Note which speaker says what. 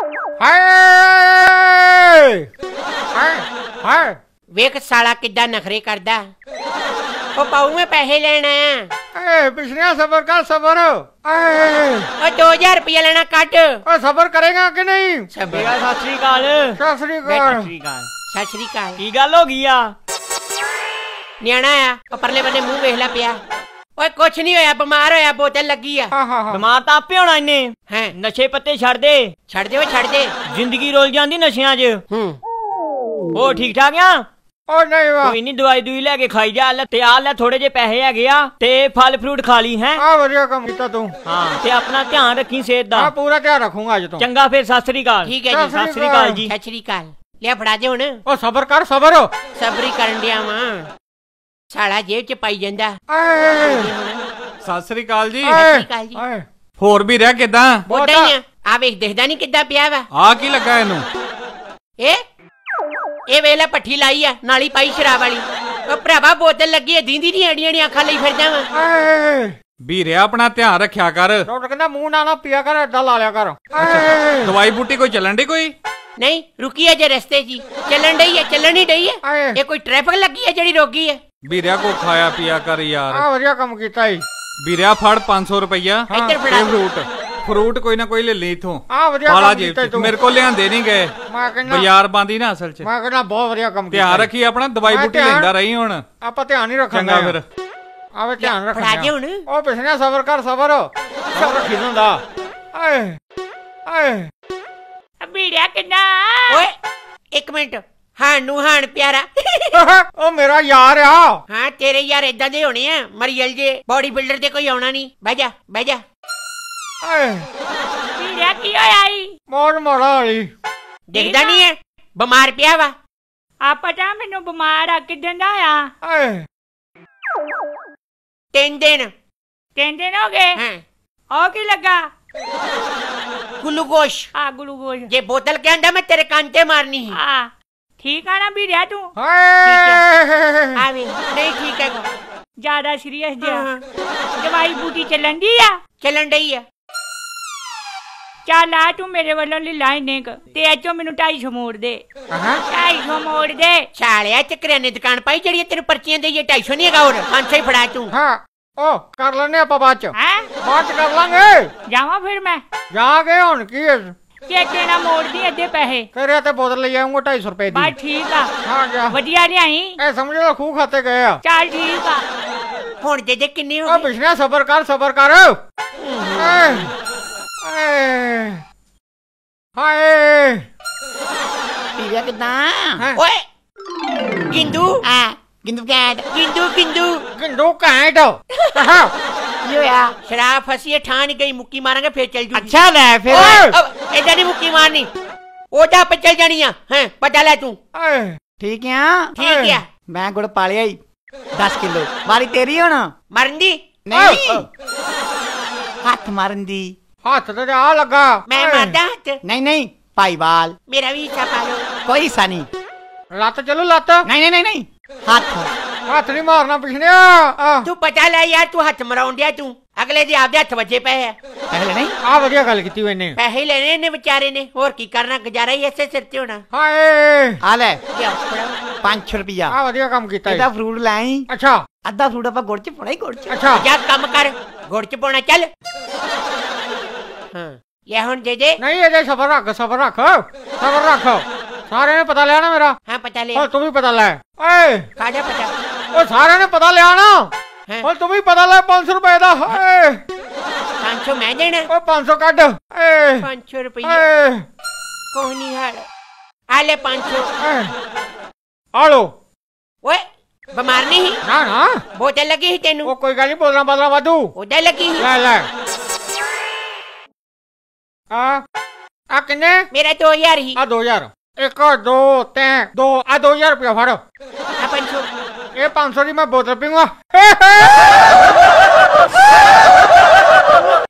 Speaker 1: हाय हाय हाय
Speaker 2: वेख साला किद्दां नखरे करदा। ओ पाऊ में पैसे लेना है।
Speaker 1: पिछलियां सबर कर सबर।
Speaker 2: 2000 रुपया लेना कट।
Speaker 1: सबर करेगा कि नहीं?
Speaker 2: सबर।
Speaker 3: सत श्री अकाल।
Speaker 1: सत श्री अकाल।
Speaker 2: सत श्री अकाल।
Speaker 3: की गल हो गई आ?
Speaker 2: न्याणा आ परले बन्ने मुंह वेखला पिया। ओए कुछ नहीं होया, बीमार होया, बोतल लगी आ।
Speaker 3: बीमार तां आपे होना इन्ने।
Speaker 2: हैं
Speaker 3: नशे पत्ते छड़ दे।
Speaker 2: छड़ दे, छड़ दे।
Speaker 3: जिंदगी रोल जांदी नशियां च। ओ ठीक ठाक आ?
Speaker 1: ओ नहीं वा
Speaker 3: कोई नहीं, दवाई दुई लेके खाई जा। ले ते आ ले थोड़े जे पैसे हैगे आ ते फल फ्रूट खा ली हैं।
Speaker 1: आ वधिया काम कीता तू।
Speaker 3: हां ते अपना ध्यान रखी सेहत दा।
Speaker 1: हां पूरा ध्यान रखूंगा अज तो।
Speaker 3: चंगा फिर सत श्री अकाल।
Speaker 2: ठीक है जी।
Speaker 3: सत श्री अकाल जी।
Speaker 2: सत श्री अकाल। ले फड़ा दे हुण।
Speaker 1: ओ सबर कर सबर।
Speaker 2: सबरी करन दिया वां। साला जेब च पाई जांदा।
Speaker 4: सत श्री अकाल जी।
Speaker 2: सत श्री अकाल जी।
Speaker 4: होर भी रह किदां?
Speaker 2: बोटा ही आ वेख देखदा नहीं किद्दां पिया वा।
Speaker 4: आ की लगा इनू?
Speaker 2: ए वेला पट्ठी लाई आ, नाली पाई शराब वाली। ओ भरावा बोतल लगी है, दींदी नहीं अड़ियां अड़ियां अखां लई फिरदा वा।
Speaker 4: ਵੀਰੇ अपना ध्यान रखिया कर।
Speaker 1: डॉक्टर कहंदा मुंह ना पिया कर, अड्डा ला लिया कर।
Speaker 4: दवाई बूटी कोई चलन दी कोई?
Speaker 2: नहीं रुकी है जे रस्ते जी। चलन डई है, चलन ही डई है। ये कोई ट्रैफिक लगी है जेड़ी रोकी है?
Speaker 4: ਵੀਰਿਆ को खाया पिया कर यार।
Speaker 1: आ वधिया काम कीता ही।
Speaker 4: ਵੀਰਿਆ फड़ 500 रुपया।
Speaker 2: इधर फड़ा।
Speaker 4: फ्रूट कोई ना कोई ले ली इथों।
Speaker 1: आ वधिया
Speaker 4: पाला
Speaker 1: काम
Speaker 4: जेब
Speaker 1: कीता
Speaker 4: च।
Speaker 1: तू।
Speaker 4: मेरे को लियांदे नहीं गए।
Speaker 1: मैं कहना
Speaker 4: बाजार बांदी ना असल च।
Speaker 1: मैं कहना बहुत वधिया काम कीता।
Speaker 4: ध्यान रखी अपना, दवाई
Speaker 1: मैं
Speaker 4: बूटी
Speaker 1: ध्यान-
Speaker 4: लेंदा रही हुण।
Speaker 1: ਆਪਾਂ ਧਿਆਨ ਹੀ ਰੱਖਾਂਗੇ।
Speaker 4: चंगा फिर।
Speaker 1: ਆਵੇ ਧਿਆਨ
Speaker 2: फड़ा दे
Speaker 1: ਰੱਖਾਂਗੇ।
Speaker 2: हुण।
Speaker 1: ਉਹ ਪਿਛਲੇ ਸਬਰ ਕਰ ਸਬਰ। ਸਬਰ ਰੱਖੀ ਹੁੰਦਾ। ਆਏ ਆਏ
Speaker 2: बीड़िया किन्ना। ओए एक मिनट। हानू हान प्यारा।
Speaker 1: ਉਹ ਮੇਰਾ ਯਾਰ ਆ।
Speaker 2: हाँ तेरे यार इदा दे होने हैं, मरियल जे बॉडी बिल्डर ते कोई आना नहीं। बह जा बह जा।
Speaker 1: ਆਏ
Speaker 2: बीड़िया की होया ई?
Speaker 1: ਮੌਜ ਮਾਰਾ ਵਾਲੀ।
Speaker 2: दिखदा नहीं है बीमार पिया वा।
Speaker 5: ਆ ਪਤਾ ਮੈਨੂੰ ਬਿਮਾਰ ਆ ਕਿਦਾਂ ਦਾ ਆ।
Speaker 1: ਆਏ
Speaker 2: 3 दिन।
Speaker 5: 3 ਦਿਨ ਹੋ ਗਏ।
Speaker 2: हाँ
Speaker 5: ਉਹ ਕੀ ਲੱਗਾ?
Speaker 2: ग्लूकोश।
Speaker 5: ਆ ਗਲੂਕੋਜ਼।
Speaker 2: ये बोतल के अंदर मैं तेरे कान ते मारनी है।
Speaker 5: ਆ ਠੀਕ ਆ ਨਾ ਵੀਰਿਆ ਤੂੰ?
Speaker 1: ਹਾਏ
Speaker 2: आवे नहीं ठीक है।
Speaker 5: ਜ਼ਿਆਦਾ ਸੀਰੀਅਸ ਜਿਹਾ।
Speaker 2: हाँ,
Speaker 5: ਦਵਾਈ ਬੂਟੀ ਚੱਲਣ ਦੀ ਆ?
Speaker 2: चलन डई है।
Speaker 5: ਚੱਲ ਆ ਤੂੰ ਮੇਰੇ ਵੱਲੋਂ ਲੈ ਲਾ ਇੰਨੇ ਕੁ ਤੇ ਇਹ ਚੋਂ ਮੈਨੂੰ 250 ਮੋੜ ਦੇ। 250 ਮੋੜ ਦੇ।
Speaker 2: सालिया ते किराने दुकान पाई जड़ी तेरे पर्चियां दे। ये 250 नहीं है और 500 ही फड़ा तू।
Speaker 1: ਹਾਂ ਉਹ ਕਰ ਲੈਨੇ ਆਪਾਂ ਬਾਅਦ ਚ।
Speaker 5: ਹੈ
Speaker 1: ਬਾਅਦ ਚ ਕਰ ਲਾਂਗੇ।
Speaker 5: ਜਾਵਾਂ ਫਿਰ ਮੈਂ?
Speaker 1: ਜਾ ਕੇ ਹੁਣ ਕੀ ਹੈ?
Speaker 5: ਚੇਕੇ ਨਾਲ ਮੋੜਦੀ ਅੱਧੇ ਪੈਸੇ।
Speaker 1: ਤੇਰੇ ਤੇ ਬੋਤਲ ਲੈ ਆਉਂਗਾ 250 ਰੁਪਏ ਦੀ।
Speaker 5: ਬਸ ਠੀਕ ਆ।
Speaker 1: ਹਾਂ ਜਾ।
Speaker 5: ਵਧੀਆ ਲਿਆਈ।
Speaker 1: ਇਹ ਸਮਝ ਲਓ ਖੂਹ ਖਾਤੇ ਗਏ ਆ।
Speaker 5: ਚੱਲ ਠੀਕ ਆ।
Speaker 2: हुण दे दे किन्ने हो
Speaker 1: ਉਹ
Speaker 2: गए?
Speaker 1: ਪਿਛਲੇ ਸਬਰ ਕਰ ਸਬਰ ਕਰ। ਆਏ ਆਏ ਹਾਏ
Speaker 2: पीवा कितना? ओए गिंदू। हाँ गिंदू क्या है? गिंदू गिंदू
Speaker 1: ਗਿੰਦੂ ਘੈਂਟ।
Speaker 2: यो या शराब फंसी है, ठान गई मुक्की मारेंगे फिर चल जूगी।
Speaker 1: अच्छा ले फिर।
Speaker 2: ऐसा नहीं मुक्की मारनी, ओदा पे चल जानी है। पता ले तू।
Speaker 6: ठीक है।
Speaker 2: ठीक है।
Speaker 6: मैं गुड़ पा लिया 10 किलो। मारी तेरी होना?
Speaker 2: मरन दी
Speaker 6: नहीं, हाथ मारन दी।
Speaker 1: ਹੱਥ ਤੇ ਆ ਲੱਗਾ।
Speaker 2: मैं मारदा हाथ।
Speaker 6: नहीं नहीं, पाईवाल।
Speaker 2: मेरा भी हिस्सा पा लो।
Speaker 6: कोई हिस्सा नहीं।
Speaker 1: ਲੱਤ ਚਲੋ ਲੱਤ।
Speaker 6: नहीं नहीं नहीं नहीं, हाथ।
Speaker 1: ਹੱਥ ਨਹੀਂ ਮਾਰਨਾ ਪਿਛਲੇ।
Speaker 2: तू पता ले यार, तू हाथ मराउन दिया तू। अगले दे आपदे हथ वजे पे है।
Speaker 6: पहले नहीं।
Speaker 1: ਆ ਵਧੀਆ ਗੱਲ ਕੀਤੀ ਮੈਨੇ।
Speaker 2: पैसे लेने ने बेचारे ने, और की करना, गुजारा ही ऐसे सिर ते होना।
Speaker 1: ਹਾਏ
Speaker 6: हाल है
Speaker 2: क्या फड़ा?
Speaker 6: 500 रुपया।
Speaker 1: ਆ ਵਧੀਆ ਕੰਮ ਕੀਤਾ।
Speaker 6: ਇਹਦਾ ਫਰੂਟ ਲਾਈ।
Speaker 1: ਅੱਛਾ
Speaker 6: ਅੱਧਾ ਫਰੂਟ ਆਪਾਂ ਗੁੜ ਚ ਪਾਉਣਾ ਹੀ ਗੁੜ ਚ।
Speaker 1: ਅੱਛਾ
Speaker 2: जा कम कर, घोड़ च पौना चल। हाँ ये हुन दे दे।
Speaker 1: ਨਹੀਂ ਇਹਦੇ ਸਬਰ ਰੱਖ ਸਬਰ ਰੱਖ ਸਬਰ ਰੱਖ। ਸਾਰਿਆਂ ਨੇ ਪਤਾ ਲਿਆ ਨਾ ਮੇਰਾ।
Speaker 2: हाँ पता ले।
Speaker 1: ਓ ਤੂੰ ਵੀ ਪਤਾ ਲੈ। ਓਏ
Speaker 2: खाजा पता।
Speaker 1: ਓ ਸਾਰਿਆਂ ਨੇ ਪਤਾ ਲਿਆ ਨਾ।
Speaker 2: हाँ
Speaker 1: ਓ ਤੂੰ ਵੀ ਪਤਾ ਲੈ 500 ਰੁਪਏ ਦਾ। ਓਏ
Speaker 2: 500 मैं देना।
Speaker 1: ਓ 500 ਕੱਢ। ਏ
Speaker 2: 500 रुपये
Speaker 1: ਏ
Speaker 2: कोई नहीं हाल। आ ले 500।
Speaker 1: ਆ ਲੋ।
Speaker 2: ओए बीमार नहीं?
Speaker 1: ਨਾ ਨਾ
Speaker 2: बोतल लगी ही तेनू?
Speaker 1: ਉਹ ਕੋਈ ਗੱਲ ਨਹੀਂ ਬੋਲਣਾ ਬਦਲਾ ਵਾਧੂ।
Speaker 2: ओदा लगी ही।
Speaker 1: ਲੈ ਲੈ ਆ ਕਿੰਨੇ?
Speaker 2: मेरा 2000 ही।
Speaker 1: ਆ 2000। 1 2 3 2 ਆ 2000 ਰੁਪਇਆ ਫੜ।
Speaker 2: आ 500।
Speaker 1: ਇਹ 500 ਦੀ ਮੈਂ ਬੋਤਲ ਪੀਊਂਗਾ।